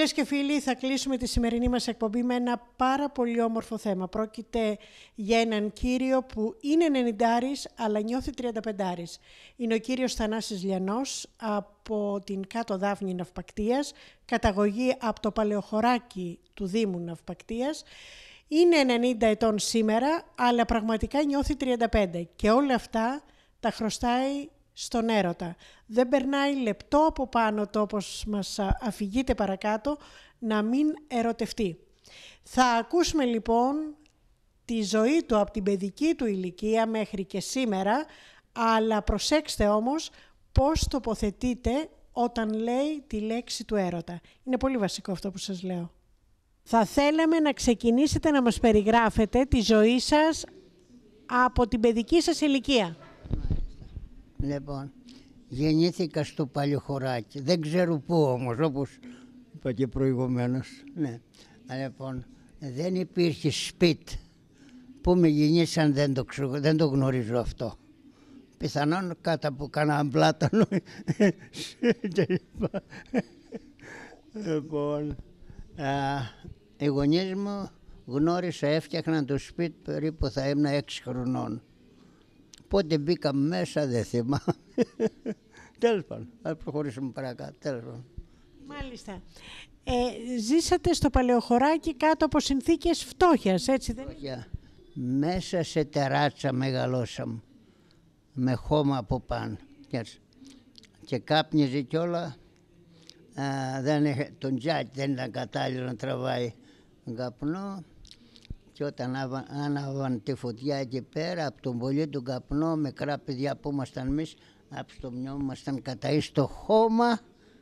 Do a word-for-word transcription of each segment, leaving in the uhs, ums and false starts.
Φίλες και φίλοι, θα κλείσουμε τη σημερινή μας εκπομπή με ένα πάρα πολύ όμορφο θέμα. Πρόκειται για έναν κύριο που είναι ενενηντάρης, αλλά νιώθει τριανταπεντάρης. Είναι ο κύριος Θανάσης Λιανός από την Κάτω Δάφνη Ναυπακτίας, καταγωγή από το Παλαιοχωράκι του Δήμου Ναυπακτίας. Είναι ενενήντα ετών σήμερα, αλλά πραγματικά νιώθει τριάντα πέντε και όλα αυτά τα χρωστάει στον έρωτα. Δεν περνάει λεπτό από πάνω το, όπως μας αφηγείται παρακάτω, να μην ερωτευτεί. Θα ακούσουμε λοιπόν τη ζωή του από την παιδική του ηλικία μέχρι και σήμερα, αλλά προσέξτε όμως πώς τοποθετείται όταν λέει τη λέξη του έρωτα. Είναι πολύ βασικό αυτό που σας λέω. Θα θέλαμε να ξεκινήσετε να μας περιγράφετε τη ζωή σας από την παιδική σας ηλικία. Λοιπόν, γεννήθηκα στο Παλαιοχωράκι. Δεν ξέρω πού όμως, όπως είπα και προηγουμένως. Ναι. Λοιπόν, δεν υπήρχε σπίτι που με γεννήσαν, δεν το, ξε... δεν το γνωρίζω αυτό. Πιθανόν κάτω από κανένα πλάτανο. Λοιπόν, α, οι γονείς μου γνώρισα, έφτιαχναν το σπίτι περίπου θα ήμουν έξι χρονών. Πότε μπήκα μέσα δεν θυμάμαι. Τέλος πάντων, θα προχωρήσουμε παρακάτω. Τέλος πάντων. Μάλιστα. Ε, ζήσατε στο Παλαιοχωράκι κάτω από συνθήκες φτώχειας, έτσι δεν είναι? Μέσα σε τεράτσα μεγαλώσαμε, με χώμα από πάνω. Και κάπνιζε κιόλα, δεν είχε, τον τζάκι δεν ήταν κατάλληλο να τραβάει καπνό. Και όταν άναβαν τη φωτιά εκεί πέρα, από τον πολύ του καπνό, μικρά παιδιά που ήμασταν εμείς, από στο μυαλό μας ήταν καταεί στο χώμα.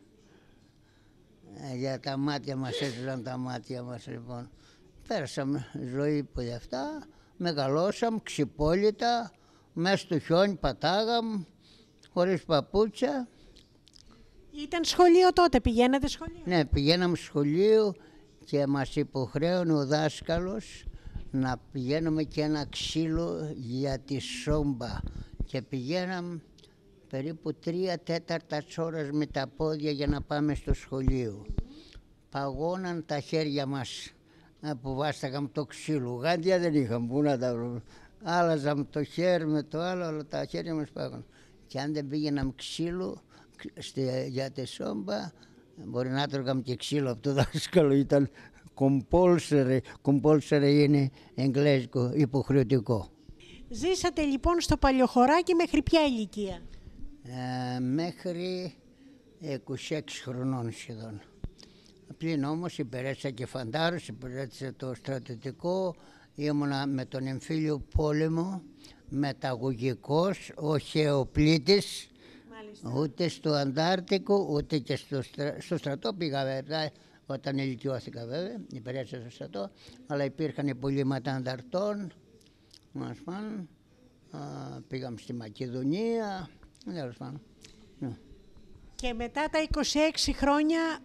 Ε, για τα μάτια μας, έσβησαν τα μάτια μας λοιπόν. Πέρασαμε ζωή που γι' αυτά, μεγαλώσαμε ξυπόλυτα, μέσα στο χιόνι πατάγαμε, χωρίς παπούτσια. Ήταν σχολείο τότε, πηγαίνατε σχολείο? Ναι, πηγαίναμε σχολείο και μας υποχρέωνε ο δάσκαλος να πηγαίνουμε και ένα ξύλο για τη σόμπα και πηγαίναμε περίπου τρία τέταρτα ώρας με τα πόδια για να πάμε στο σχολείο. Παγώναν τα χέρια μας που βάσταγαμε το ξύλο. Γάντια δεν είχαμε, πού να τα βρούμε. Άλλαζαμε το χέρι με το άλλο, αλλά τα χέρια μας πάγωναν. Και αν δεν πήγαιναμε ξύλο στη, για τη σόμπα, μπορεί να τρώγαμε και ξύλο από το δάσκαλο. Ήταν compulsory, compulsory είναι εγγλέζικο, υποχρεωτικό. Ζήσατε λοιπόν στο Παλαιοχωράκι μέχρι ποια ηλικία? Ε, μέχρι είκοσι έξι χρονών σχεδόν. Πλην όμως υπηρέτησα και φαντάρος, υπηρέτησα το στρατιωτικό, ήμουνα με τον εμφύλιο πόλεμο, μεταγωγικός, όχι εοπλήτης. Μάλιστα. Ούτε στο Αντάρτικο, ούτε και στο, στρα... στο στρατό πήγα βέβαια, όταν ηλικιώθηκα βέβαια, υπηρέτησα στο στρατό, αλλά υπήρχαν υπολείμματα ανταρτών, μας πάνε, πήγαμε στη Μακεδονία, τέλος πάντων. Ναι. Και μετά τα είκοσι έξι χρόνια,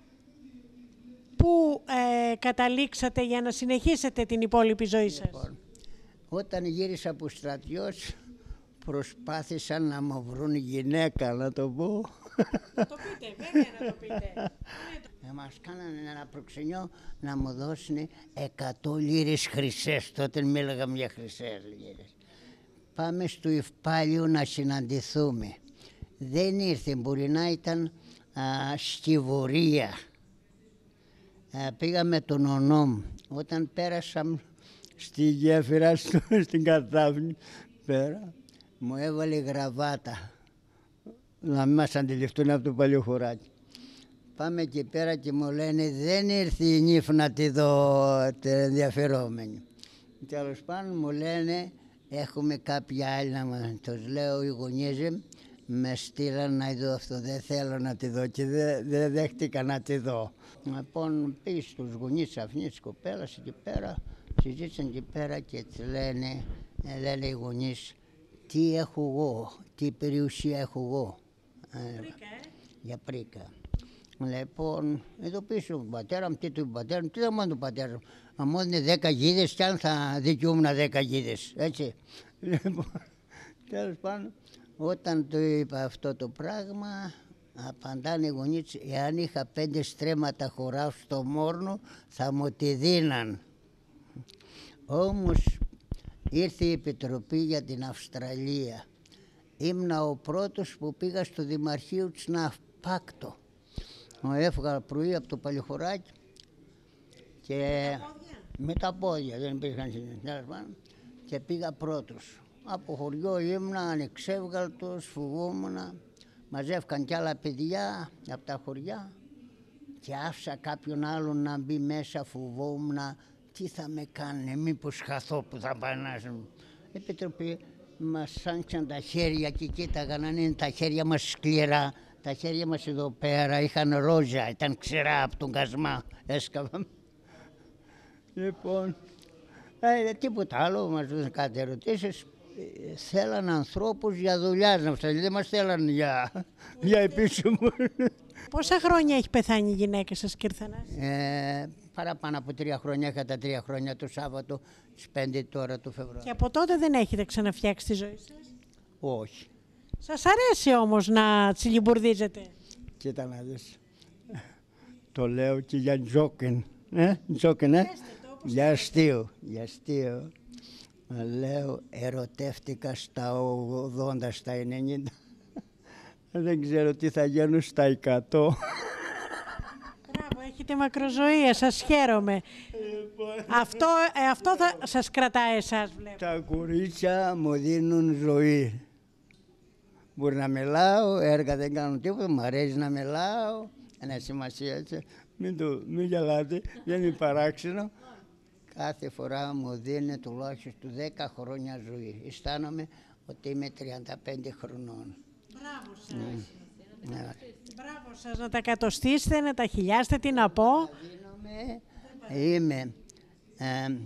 πού ε, καταλήξατε για να συνεχίσετε την υπόλοιπη ζωή σας? Λοιπόν, όταν γύρισα από στρατιώτης, προσπάθησαν να μου βρουν γυναίκα, να το πω. Να το πείτε, βέβαια να το πείτε. Ε, μας κάνανε ένα προξενιό να μου δώσουν εκατό λίρες χρυσές, τότε μίλαγαμε για χρυσές λίρες. Πάμε στο Ευπάλιο να συναντηθούμε. Δεν ήρθε, μπορεί να ήταν α, στη Βορεία. Α, πήγαμε τον Ονόμ. Όταν πέρασαμε στη γέφυρα, στο, στην Κατάφνη, πέρα, μου έβαλε γραβάτα να μην μας αντιληφθούν από το Παλαιοχωράκι. Πάμε εκεί πέρα και μου λένε δεν ήρθε η νύφη να τη δω ενδιαφερόμενη. Τέλος πάντων μου λένε έχουμε κάποια άλλη να μας. Τους λέω οι γονείς με στείλαν να δω αυτό, δεν θέλω να τη δω και δεν δε δέχτηκα να τη δω. Λοιπόν πήγε στους γονείς αυτής της κοπέλας εκεί πέρα, συζήτησαν εκεί πέρα και λένε, λένε οι γονείς τι έχω εγώ, τι περιουσία έχω εγώ. Πρίκα, ε? Για πρίκα. Λοιπόν, εδώ πίσω του πατέρα μου, τι του πατέρα μου, τι θα μόνο του πατέρα μου. Αν μόνο είναι δέκα γίδες κι αν θα δικαιούμουν δέκα γίδες, έτσι. Λοιπόν, τέλος πάντων, όταν του είπα αυτό το πράγμα, Απαντάνε οι γονείς, εάν είχα πέντε στρέμματα χωράω στο Μόρνο θα μου τη δίναν. Όμως ήρθε η Επιτροπή για την Αυστραλία. Ήμουνα ο πρώτος που πήγα στο Δημαρχείο της Ναυπάκτο. Έφυγα πρωί από το Παλαιοχωράκι και με τα πόδια, δεν υπήρχαν συνεχώς, και πήγα πρώτος. Από χωριό ήμουνα ανεξεύγαλτος, φοβόμουνα. Μαζεύκαν κι άλλα παιδιά από τα χωριά και άφησα κάποιον άλλον να μπει μέσα, φοβόμουν τι θα με κάνει, μήπως χαθώ που θα πανάσουν. Επιτροπή μας άνοιξαν τα χέρια και κοίταγαν αν είναι τα χέρια μας σκληρά. Τα χέρια μας εδώ πέρα είχαν ρόζα, ήταν ξερά από τον κασμά, έσκαβα. Λοιπόν, ε, τίποτα άλλο, μας δώσαν κάτι ερωτήσεις. Θέλαν ανθρώπους για δουλειά να φτάσει, δεν μας θέλαν για, για επίσημο. Πόσα χρόνια έχει πεθάνει η γυναίκα σας, κύριε Θανάση? Ε, παραπάνω από τρία χρόνια, είχα τα τρία χρόνια το Σάββατο, στις πέντε τώρα το Φεβρουάριο. Και από τότε δεν έχετε ξαναφτιάξει τη ζωή σας? Όχι. Σας αρέσει όμως να τσιλιμπουρδίζετε? Κοίτα να δεις. Το λέω και για τζόκιν. Ε, τζόκιν, ε. Για αστείο, για αστείο. Λέω, ερωτεύτηκα στα ογδόντα, στα ενενήντα. Δεν ξέρω τι θα γίνουν στα εκατό. Μπράβο, έχετε μακροζωία, σας χαίρομαι. αυτό ε, αυτό θα σας κρατάει εσάς, βλέπω. Τα κορίτσια μου δίνουν ζωή. Μπορεί να μιλάω, έργα δεν κάνω τίποτα, μου αρέσει να μιλάω. Ένα σημασία έτσι, μην, το, μην γελάτε, δεν είναι παράξενο. Κάθε φορά μου δίνει τουλάχιστον δέκα χρόνια ζωή. Αισθάνομαι ότι είμαι τριάντα πέντε χρονών. Μπράβο σας. Mm. Ναι. Μπράβο σας, να τα κατοστήσετε, να τα χιλιάσετε, τι να πω. Είμαι ε,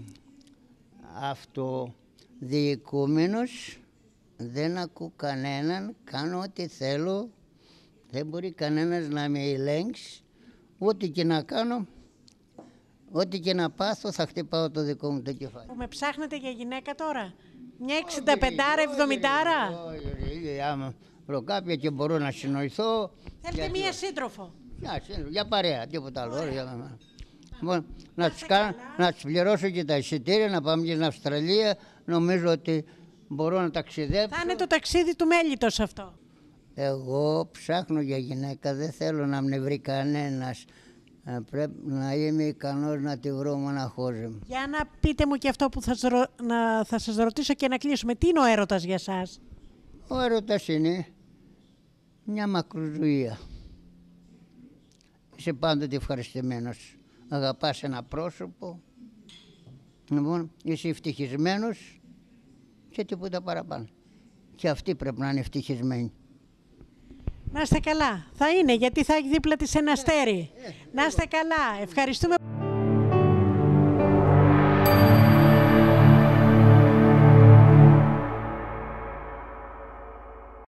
αυτοδιοικούμενος, δεν ακούω κανέναν, κάνω ό,τι θέλω, δεν μπορεί κανένας να με ελέγξει, ό,τι και να κάνω. Ό,τι και να πάθω θα χτυπάω το δικό μου το κεφάλι. Που με ψάχνετε για γυναίκα τώρα? Μια εξήντα πεντάρα, εβδομηντάρα? Όχι, άμα βρω κάποια και μπορώ να συνοηθώ. Θέλετε μία σύντροφο? Για, για παρέα, τίποτα άλλο. Λοιπόν, να τους, κάνω, να τους πληρώσω και τα εισιτήρια, να πάμε και στην Αυστραλία. Νομίζω ότι μπορώ να ταξιδέψω. Θα είναι το ταξίδι του μέλιτος αυτό. Εγώ ψάχνω για γυναίκα, δεν θέλω να με βρει κανένας. Πρέπει να είμαι ικανός να τη βρω μοναχός μου. Για να πείτε μου και αυτό που θα, ρω... να... θα σας ρωτήσω και να κλείσουμε. Τι είναι ο έρωτας για σας? Ο έρωτας είναι μια μακροζωία. Είσαι πάντοτε ευχαριστημένος. Αγαπάς ένα πρόσωπο. Λοιπόν, είσαι ευτυχισμένος και τίποτα παραπάνω. Και αυτοί πρέπει να είναι ευτυχισμένοι. Να είστε καλά. Θα είναι, γιατί θα έχει δίπλα της ένα αστέρι. Να είστε καλά. Ευχαριστούμε.